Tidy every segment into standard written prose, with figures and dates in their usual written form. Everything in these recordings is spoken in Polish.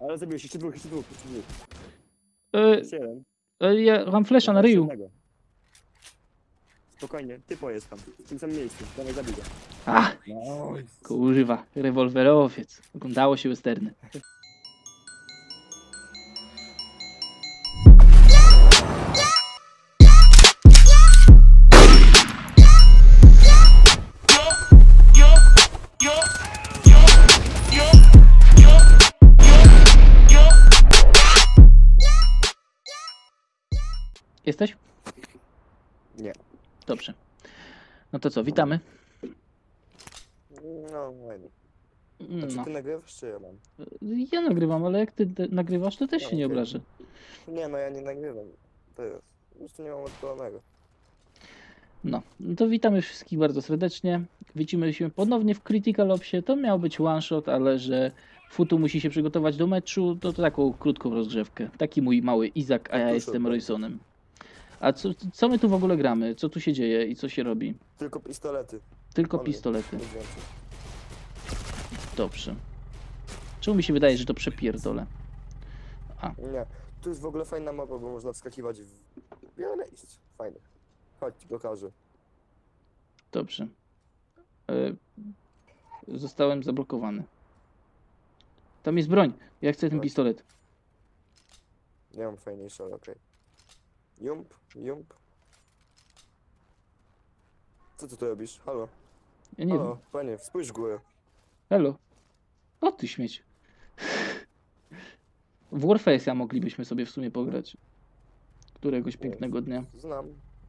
Ale zabiłeś, jeszcze dwóch. E, Jeszcze jeden. ja mam flesza na Jeszcze ryju. jednego. Spokojnie, typo jest tam, w tym samym miejscu. Dawaj, zabij go. Ach, No. kurwa, rewolwerowiec. Oglądało się westerny. Jesteś? Nie. Dobrze. No to co, witamy. No, ładnie. A czy No. ty nagrywasz, czy ja mam? Ja nagrywam, ale jak ty nagrywasz, to też No, się nie okej. obrażę. Nie, no ja nie nagrywam. To jest. Po prostu nie mam odpalonego. No to witamy wszystkich bardzo serdecznie. Widzimy się ponownie w Critical Opsie. To miał być one shot, ale że Futu musi się przygotować do meczu, to taką krótką rozgrzewkę. Taki mój mały Izak, a ja Tuż jestem odpalę. Roysonem. A co my tu w ogóle gramy? Co tu się dzieje i co się robi? Tylko pistolety. Tylko Only. pistolety. Nic więcej. Dobrze. Czemu mi się wydaje, że to przepierdolę? Nie. Tu jest w ogóle fajna mapa, bo można wskakiwać w wiele miejsc. Fajnie. Chodź, ci pokażę. Dobrze. Zostałem zablokowany. Tam jest broń. Ja chcę ten Chodź. pistolet. Nie mam fajniejszego, okej. Jump. Co ty tu robisz? Halo? Ja nie Halo, wiem. panie, spójrz w górę. Halo. O ty śmieć. W Warface'a moglibyśmy sobie w sumie pograć. Któregoś pięknego dnia. Znam.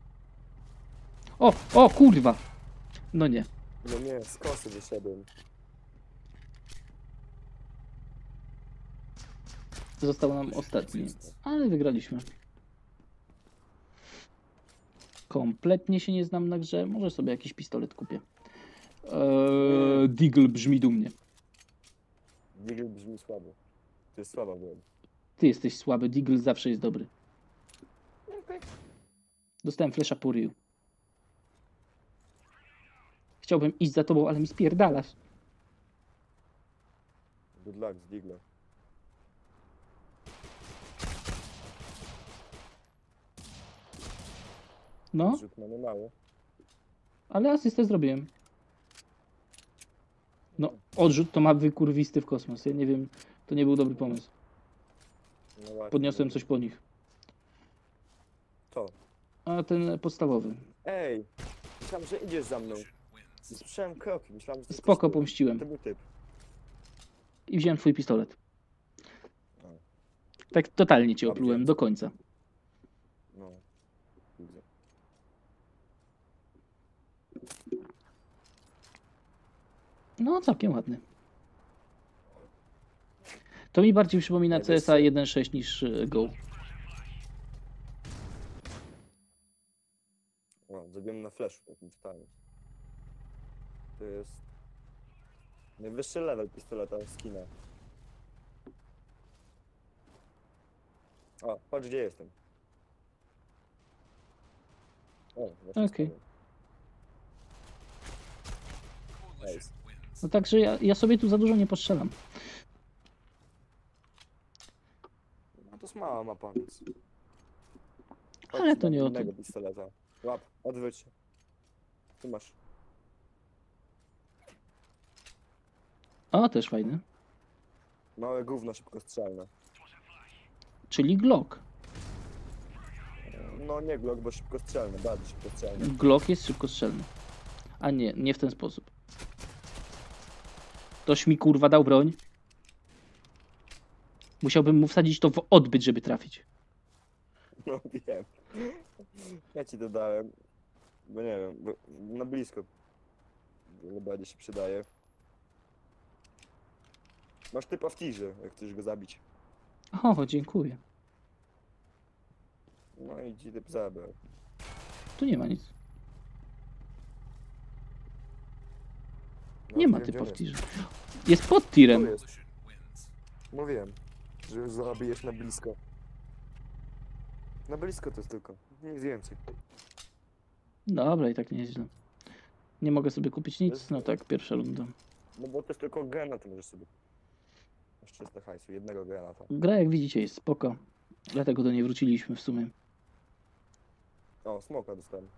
O kurwa! No nie. No nie, z kosy wyszedłem. Został nam ostatni. Ale wygraliśmy. Kompletnie się nie znam na grze. Może sobie jakiś pistolet kupię. Deagle brzmi dumnie. Deagle brzmi słabo. To jest słaba broń. Ty jesteś słaby. Deagle zawsze jest dobry. Dostałem flesza po ryju. Chciałbym iść za tobą, ale mi spierdalasz. Good luck z Deagle. No, Rzut mamy mało. ale asystę zrobiłem. No, odrzut to ma wykurwisty w kosmos. Ja nie wiem, to nie był dobry pomysł. No właśnie, Podniosłem coś po nich. To. A ten podstawowy. Ej! Myślałem, że idziesz za mną. Nie słyszałem kroki, myślałem, że to Spoko, jesteś ty. pomściłem. To był typ. I wziąłem twój pistolet. O. Tak totalnie cię Dobrze. oplułem do końca. No. Widzę. No, całkiem ładny. To mi bardziej przypomina Nie, wiesz CSA co? 1.6 niż Go. O, zrobiłem na flashu takim stanie. To jest... najwyższy level pistoleta skina. O, patrz gdzie jestem. O, właśnie Okej. stałem. Nice. No także ja sobie tu za dużo nie postrzelam. No to jest mała mapa, więc... Ale to dam nie o innego to. pistoleta. Łap, odwróć się. Tu masz. O, też fajny. Małe gówno szybkostrzelne. Czyli Glock. No nie Glock, bo szybkostrzelne, bardzo szybkostrzelne. Glock jest szybkostrzelny. A nie w ten sposób. Ktoś mi kurwa dał broń. Musiałbym mu wsadzić to w odbyt, żeby trafić. No wiem. Ja ci dodałem. Bo nie wiem, bo na blisko wiele bardziej się przydaje. Masz typa w tirze, jak chcesz go zabić. O, dziękuję. No i ci typ zabrał. Tu nie ma nic. No, Nie ma wiem, gdzie typa on w jest. tirze. Jest pod Tu tirem. jest. Mówiłem, że zabijesz na blisko. Na blisko to jest tylko, nic więcej. Dobra, i tak nieźle. Nie mogę sobie kupić nic. No tak, pierwsza runda. No bo to jest tylko gena, to możesz sobie Masz 300 hajsu, jednego granata. Gra jak widzicie jest spoko. Dlatego do niej wróciliśmy w sumie. O, smoka dostałem.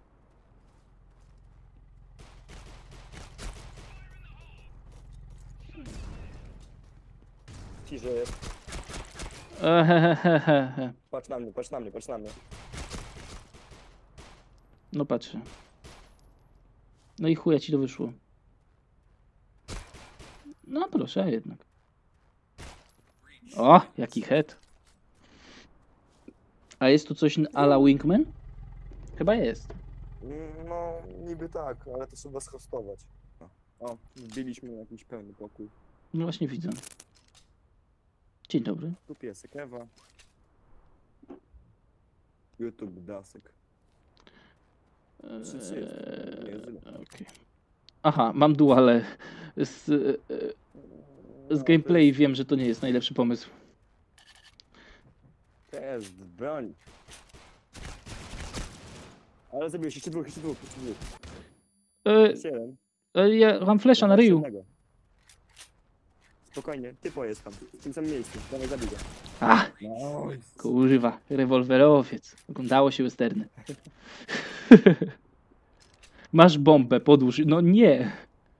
Ciżej jest. Ehehehehe. Patrz na mnie, patrz na mnie, patrz na mnie. No patrzę. No i chuja ci to wyszło. No proszę, a jednak. O, jaki head. A jest tu coś a la Wingman? Chyba jest. No, niby tak, ale to trzeba schostować. O, wbiliśmy jakiś pełny pokój. No właśnie widzę. Dzień dobry. Tu piesek Ewa. YouTube Dasek. Wszyscy jest. Nie jest źle. Okej. Aha, mam duale. Z No, gameplay wiem, że to nie jest najlepszy pomysł. To jest broń. Ale zabiłeś jeszcze dwóch, jeszcze dwóch, jeszcze dwóch. Jeszcze jeden. Ja mam flesza na Jeszcze ryju. jednego. Spokojnie, typo jest tam, w tym samym miejscu. Dawaj, zabij go. A, No. kurwa, rewolwerowiec. Oglądało się westerny. Masz bombę, podłóż. No nie.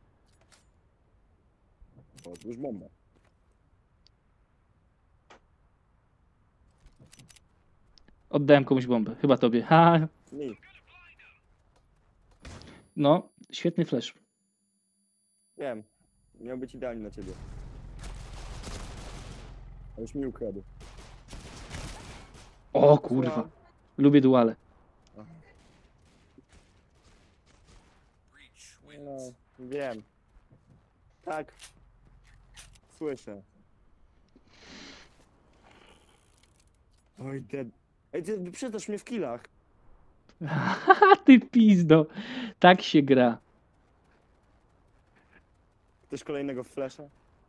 O, to już bomba. Oddałem komuś bombę. Chyba tobie. Ha, Nie, no, świetny flash. wiem. Miał być idealnie na ciebie. A już mi ukradł. O kurwa. Lubię duale. No, wiem. Tak. Słyszę. Oj, Ej, ty wyprzedzasz mnie w killach. Haha, ty pizdo. Tak się gra. Chcesz kolejnego flasha?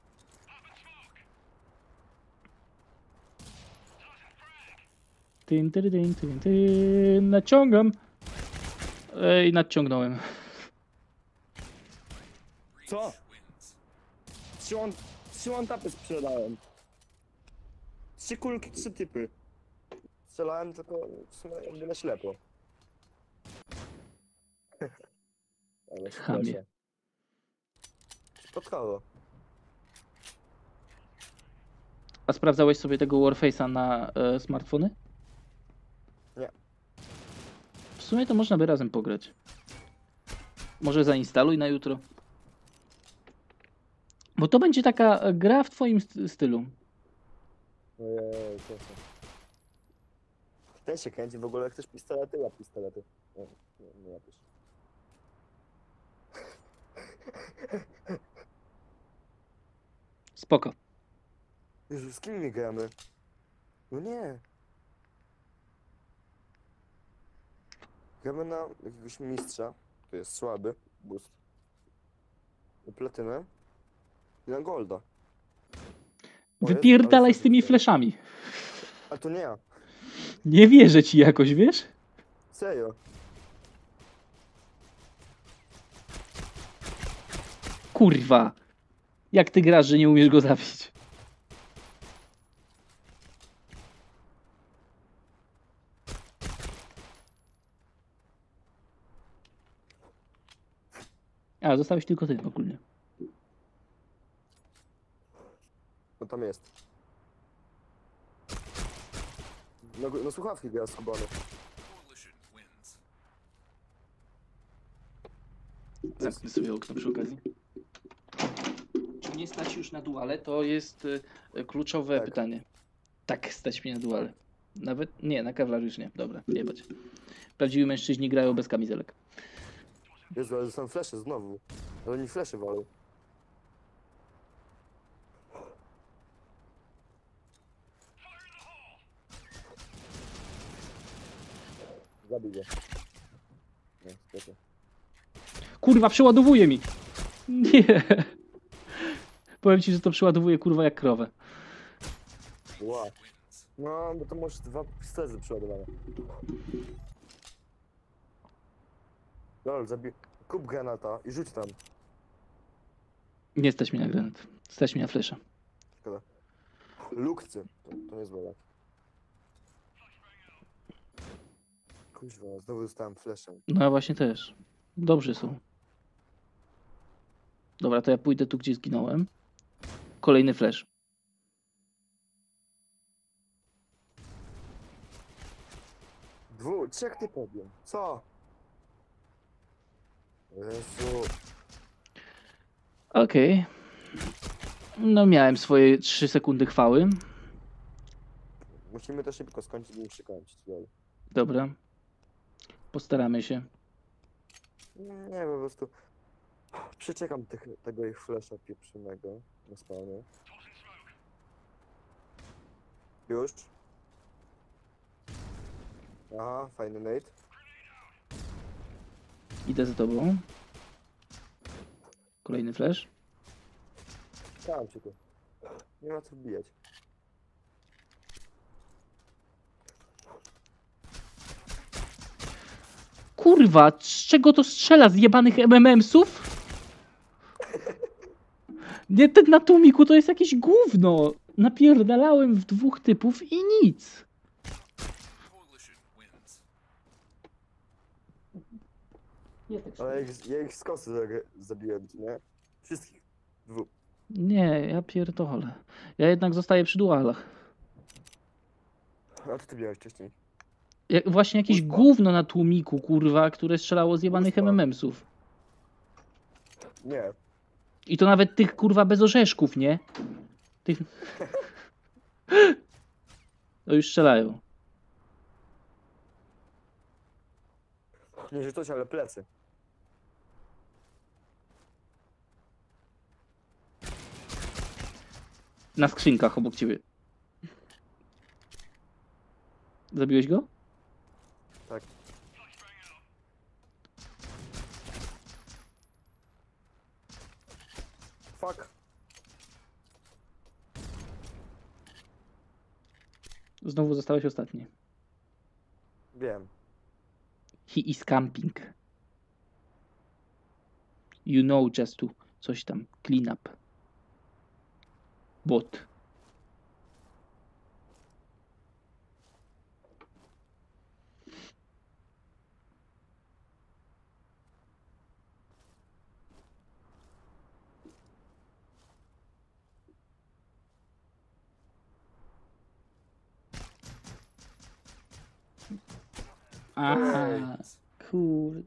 Tyn, tyn, tyn, tyn, tyn. Naciągam. Ej, nadciągnąłem. Co? Trzy one-tapy sprzedałem. 3 kulki, 3 typy. Strzelałem tylko w sumie jakby na ślepo. Ale Chamie. śmieszne. Spotkało. A sprawdzałeś sobie tego Warface'a na smartfony? Nie. W sumie to można by razem pograć. Może zainstaluj na jutro. Bo to będzie taka gra w twoim stylu. Ojej, co to? Ten się kręci w ogóle, jak chcesz pistolety, łap pistolety. Nie łapiesz. Spoko. Jezu, z kim my gramy? No nie. Gramy na jakiegoś mistrza, to jest słaby, boost. I platynę. I na golda. O, jest, Wypierdalaj ale z tymi flash. fleszami. A to nie ja. Nie wierzę ci jakoś, wiesz? Serio. Kurwa. Jak ty grasz, że nie umiesz go zabić? A, zostałeś tylko ty ogólnie. No tam jest. No słuchawki gra skubane. Zamknę sobie okno przy okazji. Czy nie stać już na duale? To jest kluczowe Tak. pytanie. Tak, stać mnie na duale. Nawet nie, na kawaleriusz nie. Dobra, jebać. Prawdziwi mężczyźni grają bez kamizelek. Jezu, ale są flesze znowu. Ale oni flesze walą. Zabij go. Nie, spoko. Kurwa, przeładowuje mi! Nie! Powiem ci, że to przeładowuje kurwa jak krowę. Wow. No, bo to masz 2 pistolety przeładowane. Lol, zabij. Kup granata i rzuć tam. Nie stać mi na granat. Stać mi na flesza. Szkoda. Lukcy. To nie zło. Kuźwa, znowu dostałem fleszem. No ja właśnie też. Dobrzy są. Dobra, to ja pójdę tu, gdzie zginąłem. Kolejny flash. Trzech ty podjął. Co? Jezu. Okej. No miałem swoje 3 sekundy chwały. Musimy to szybko skończyć i przykończyć. Lol. Dobra. Postaramy się. Nie, po prostu przeczekam tego ich flesza pieprzonego na spawnie. Już? Aha, fajny nade. Idę za tobą. Kolejny flash. Stałem się tu. Nie ma co wbijać. Kurwa, z czego to strzela? Z jebanych MMM-sów? Nie, ten na tłumiku to jest jakieś gówno. Napierdalałem w 2 typów i nic. Ale ja ich z kosy zabiłem, nie? Wszystkich. 2. Nie, ja pierdolę. Ja jednak zostaję przy dualach. A to ty miałeś wcześniej. Właśnie jakieś Kurwa. gówno na tłumiku, kurwa, które strzelało z jebanych Kurwa. MMM-sów. Nie. I to nawet tych, kurwa, bez orzeszków, nie? Tych... To już strzelają. Nie, że coś, ale plecy. Na skrzynkach obok ciebie. Zabiłeś go? Tak. Fuck. Znowu zostałeś ostatni. Wiem. He is camping. You know, just to coś tam clean up. Bot. Aha, kurde.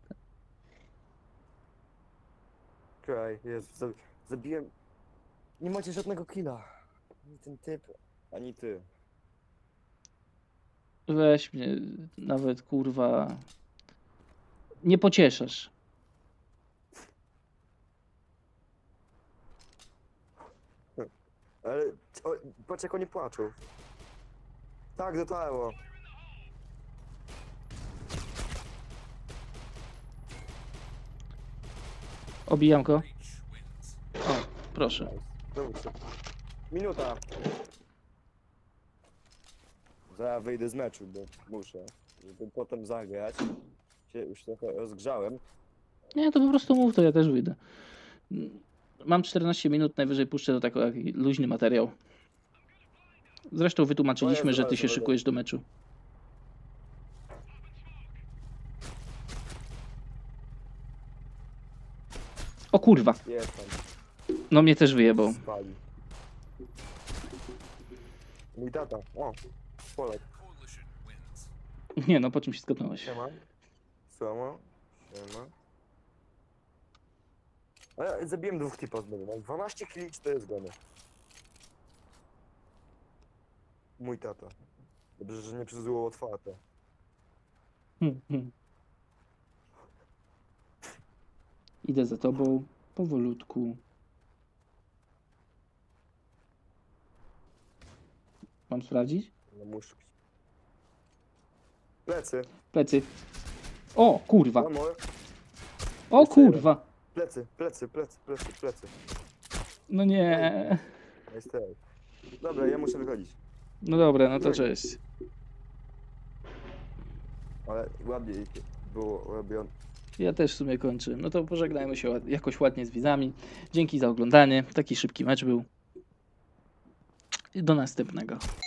Okej, jest. Zabiłem. Nie macie żadnego killa. Ani ten typ, ani ty. Weź mnie, nawet kurwa. Nie pocieszasz. Ale patrz jak oni płaczą. Tak, dotarło. Obijam go. O, proszę. Znowu się. Minuta. Zaraz wyjdę z meczu, bo muszę. Żeby potem zagrać. Się już trochę rozgrzałem. Nie, to po prostu mów, to ja też wyjdę. Mam 14 minut, najwyżej puszczę do taki luźny materiał. Zresztą wytłumaczyliśmy, że ty się szykujesz do meczu. O kurwa, Jest tam. no mnie też wyjebał. Spali. Mój tata. O, Polek. Nie no, po czym się skopnąłeś? Siema. Siema. Siema. A ja zabiłem 2 typa z mam 12 kili, 4 zgony. Mój tata. Dobrze, że nie przez było otwarte. Idę za tobą, powolutku. Mam sprawdzić? No muszę. Plecy. Plecy. O, kurwa. No, moje. O, Jeszcze kurwa. Plecy, plecy, plecy, plecy, plecy. No nie. Niestety. Dobra, ja muszę wychodzić. No dobra, no to cześć. Ale ładnie było robione. Ja też w sumie kończę. No to pożegnajmy się jakoś ładnie z widzami. Dzięki za oglądanie. Taki szybki mecz był. do następnego.